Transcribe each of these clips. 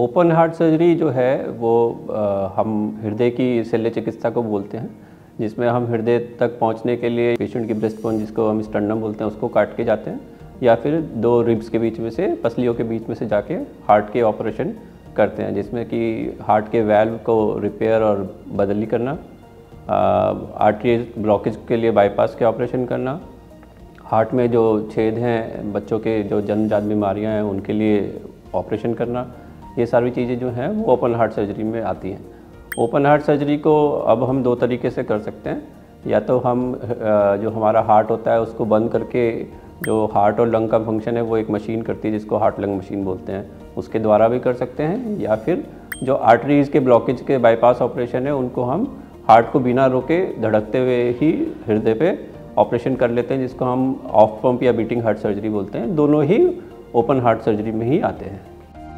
Open heart surgery जो है वो हम हृदय की शल्य चिकित्सा को बोलते हैं, जिसमें हम हृदय तक पहुंचने के लिए पेशेंट की ब्रेस्ट बोन, जिसको हम स्टर्नम बोलते हैं, उसको काट के जाते हैं, या फिर दो रिब्स के बीच में से, पसलियों के बीच में से जाके हार्ट के ऑपरेशन करते हैं, जिसमें कि हार्ट के वैल्व को रिपेयर और बदली करना, आर्टरी ब्लॉकेज के लिए बाईपास के ऑपरेशन करना, हार्ट में जो छेद हैं, बच्चों के जो जन्मजात बीमारियां हैं उनके लिए ऑपरेशन करना, ये सारी चीज़ें जो हैं वो ओपन हार्ट सर्जरी में आती हैं। ओपन हार्ट सर्जरी को अब हम दो तरीके से कर सकते हैं, या तो हम जो हमारा हार्ट होता है उसको बंद करके, जो हार्ट और लंग का फंक्शन है वो एक मशीन करती है जिसको हार्ट लंग मशीन बोलते हैं, उसके द्वारा भी कर सकते हैं, या फिर जो आर्टरीज़ के ब्लॉकेज के बाईपास ऑपरेशन है उनको हम हार्ट को बिना रोके धड़कते हुए ही हृदय पे ऑपरेशन कर लेते हैं, जिसको हम ऑफ पंप या बीटिंग हार्ट सर्जरी बोलते हैं। दोनों ही ओपन हार्ट सर्जरी में ही आते हैं।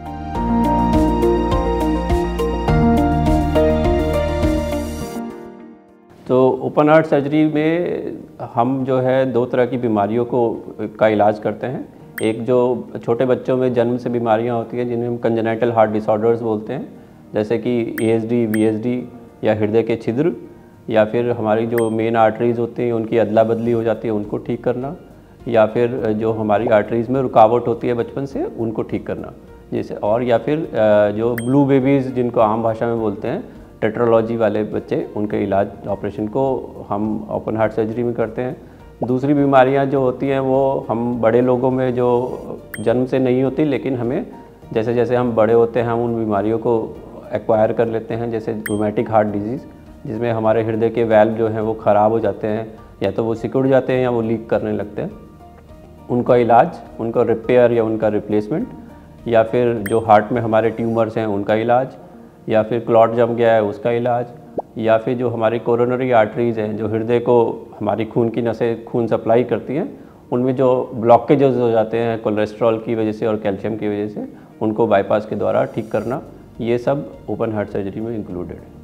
तो ओपन हार्ट सर्जरी में हम जो है दो तरह की बीमारियों का इलाज करते हैं। एक जो छोटे बच्चों में जन्म से बीमारियां होती हैं जिन्हें हम कंजेनाइटल हार्ट डिसऑर्डर्स बोलते हैं, जैसे कि ASD, VSD या हृदय के छिद्र, या फिर हमारी जो मेन आर्टरीज़ होती हैं उनकी अदला बदली हो जाती है, उनको ठीक करना, या फिर जो हमारी आर्टरीज़ में रुकावट होती है बचपन से उनको ठीक करना, जैसे, और या फिर जो ब्लू बेबीज़ जिनको आम भाषा में बोलते हैं, टेट्रोलॉजी वाले बच्चे, उनके इलाज ऑपरेशन को हम ओपन हार्ट सर्जरी में करते हैं। दूसरी बीमारियां जो होती हैं वो हम बड़े लोगों में जो जन्म से नहीं होती, लेकिन हमें जैसे जैसे हम बड़े होते हैं हम उन बीमारियों को एक्वायर कर लेते हैं, जैसे रूमेटिक हार्ट डिजीज़, जिसमें हमारे हृदय के वैल्व जो हैं वो ख़राब हो जाते हैं, या तो वो सिकुड़ जाते हैं या वो लीक करने लगते हैं। उनका इलाज, उनका रिपेयर या उनका रिप्लेसमेंट, या फिर जो हार्ट में हमारे ट्यूमर्स हैं उनका इलाज, या फिर क्लॉट जम गया है उसका इलाज, या फिर जो हमारी कोरोनरी आर्टरीज़ हैं जो हृदय को हमारी खून की नसें खून सप्लाई करती हैं, उनमें जो ब्लॉकेजेस हो जाते हैं कोलेस्ट्रॉल की वजह से और कैल्शियम की वजह से, उनको बाईपास के द्वारा ठीक करना, ये सब ओपन हार्ट सर्जरी में इंक्लूडेड है।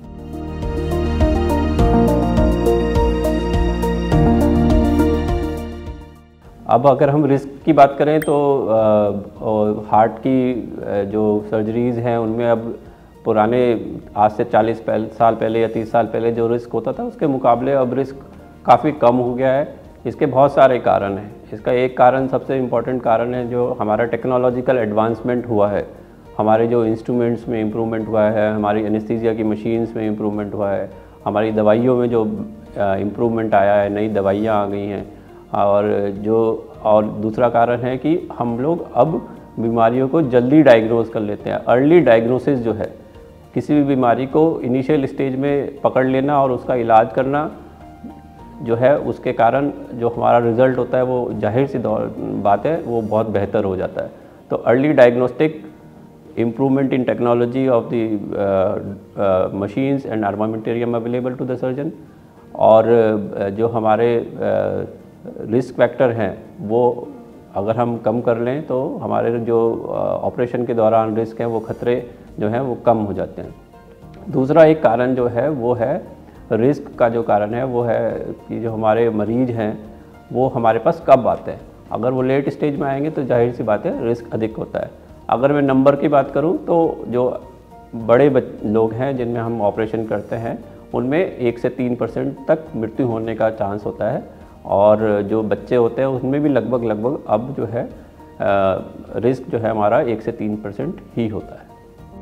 अब अगर हम रिस्क की बात करें तो हार्ट की जो सर्जरीज़ हैं उनमें अब पुराने आज से 40 साल पहले या 30 साल पहले जो रिस्क होता था उसके मुकाबले अब रिस्क काफ़ी कम हो गया है। इसके बहुत सारे कारण हैं। इसका एक कारण, सबसे इम्पॉर्टेंट कारण है जो हमारा टेक्नोलॉजिकल एडवांसमेंट हुआ है, हमारे जो इंस्ट्रूमेंट्स में इम्प्रूवमेंट हुआ है, हमारी एनेस्थीसिया की मशीन्स में इम्प्रूवमेंट हुआ है, हमारी दवाइयों में जो इम्प्रूवमेंट आया है, नई दवाइयाँ आ गई हैं, और दूसरा कारण है कि हम लोग अब बीमारियों को जल्दी डायग्नोज कर लेते हैं। अर्ली डायग्नोसिस जो है, किसी भी बीमारी को इनिशियल स्टेज में पकड़ लेना और उसका इलाज करना जो है, उसके कारण जो हमारा रिज़ल्ट होता है वो जाहिर सी बात है वो बहुत बेहतर हो जाता है। तो early diagnostic, improvement in technology of the machines and armamentarium available to the surgeon, और जो हमारे रिस्क फैक्टर हैं वो अगर हम कम कर लें तो हमारे जो ऑपरेशन के दौरान रिस्क हैं वो खतरे जो हैं वो कम हो जाते हैं। दूसरा एक कारण जो है वो है, रिस्क का जो कारण है वो है कि जो हमारे मरीज हैं वो हमारे पास कब आते हैं। अगर वो लेट स्टेज में आएंगे तो जाहिर सी बात है रिस्क अधिक होता है। अगर मैं नंबर की बात करूं तो जो बड़े लोग हैं जिनमें हम ऑपरेशन करते हैं उनमें 1 से 3% तक मृत्यु होने का चांस होता है, और जो बच्चे होते हैं उसमें भी लगभग अब जो है रिस्क जो है हमारा 1 से 3% ही होता है।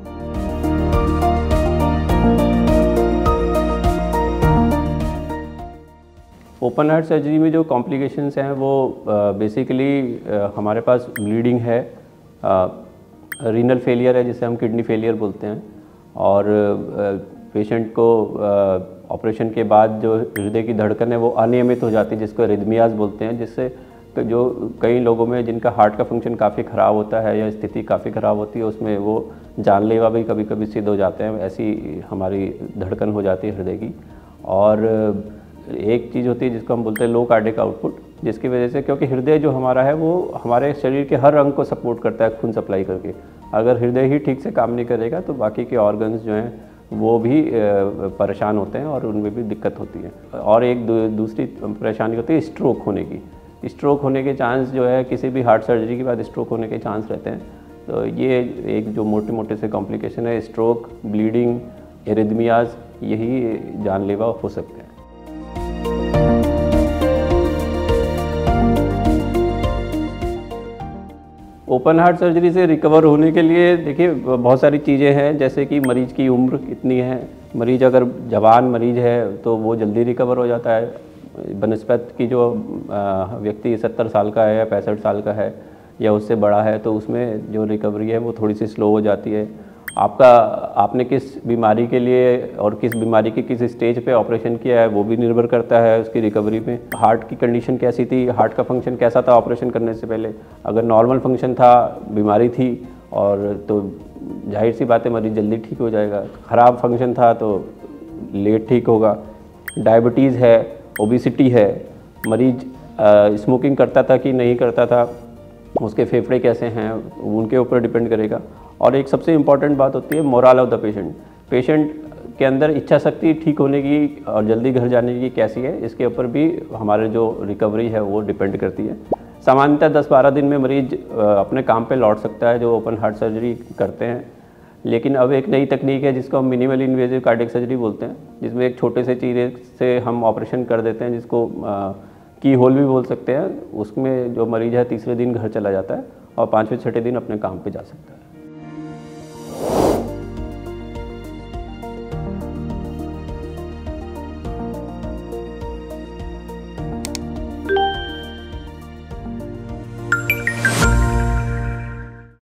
ओपन हार्ट सर्जरी में जो कॉम्प्लिकेशंस हैं वो बेसिकली हमारे पास ब्लीडिंग है, रीनल फेलियर है जिसे हम किडनी फेलियर बोलते हैं, और पेशेंट को ऑपरेशन के बाद जो हृदय की धड़कन है वो अनियमित हो जाती है, जिसको रिदमियाज बोलते हैं, जिससे जो कई लोगों में जिनका हार्ट का फंक्शन काफ़ी ख़राब होता है या स्थिति काफ़ी ख़राब होती है उसमें वो जानलेवा भी कभी कभी सिद्ध हो जाते हैं। ऐसी हमारी धड़कन हो जाती है हृदय की। और एक चीज़ होती है जिसको हम बोलते हैं लो कार्डिक आउटपुट, जिसकी वजह से, क्योंकि हृदय जो हमारा है वो हमारे शरीर के हर अंग को सपोर्ट करता है खून सप्लाई करके, अगर हृदय ही ठीक से काम नहीं करेगा तो बाकी के ऑर्गन्स जो हैं वो भी परेशान होते हैं और उनमें भी दिक्कत होती है। और एक दूसरी परेशानी होती है स्ट्रोक होने की। स्ट्रोक होने के चांस जो है, किसी भी हार्ट सर्जरी के बाद स्ट्रोक होने के चांस रहते हैं, तो ये एक जो मोटे मोटे से कॉम्प्लिकेशन है, स्ट्रोक, ब्लीडिंग, एरिथमियाज, यही जानलेवा हो सकते हैं। ओपन हार्ट सर्जरी से रिकवर होने के लिए देखिए बहुत सारी चीज़ें हैं, जैसे कि मरीज़ की उम्र कितनी है। मरीज़ अगर जवान मरीज़ है तो वो जल्दी रिकवर हो जाता है बनस्पत की जो व्यक्ति 70 साल का है या 65 साल का है या उससे बड़ा है तो उसमें जो रिकवरी है वो थोड़ी सी स्लो हो जाती है। आपने किस बीमारी के लिए और किस बीमारी के किस स्टेज पे ऑपरेशन किया है वो भी निर्भर करता है उसकी रिकवरी में। हार्ट की कंडीशन कैसी थी, हार्ट का फंक्शन कैसा था ऑपरेशन करने से पहले। अगर नॉर्मल फंक्शन था, बीमारी थी और तो जाहिर सी बात है मरीज़ जल्दी ठीक हो जाएगा। ख़राब फंक्शन था तो लेट ठीक होगा। डायबिटीज़ है, ओबिसिटी है, मरीज़ स्मोकिंग करता था कि नहीं करता था, उसके फेफड़े कैसे हैं, उनके ऊपर डिपेंड करेगा। और एक सबसे इम्पॉर्टेंट बात होती है moral of the patient. Patient के अंदर इच्छा शक्ति ठीक होने की और जल्दी घर जाने की कैसी है, इसके ऊपर भी हमारे जो रिकवरी है वो डिपेंड करती है। सामान्यतः 10-12 दिन में मरीज अपने काम पे लौट सकता है जो ओपन हार्ट सर्जरी करते हैं। लेकिन अब एक नई तकनीक है जिसको हम मिनिमल इन्वेजिव कार्डियक सर्जरी बोलते हैं, जिसमें एक छोटे से चीरे से हम ऑपरेशन कर देते हैं, जिसको की होल भी बोल सकते हैं। उसमें जो मरीज़ है तीसरे दिन घर चला जाता है और 5वें-6ठे दिन अपने काम पे जा सकता है।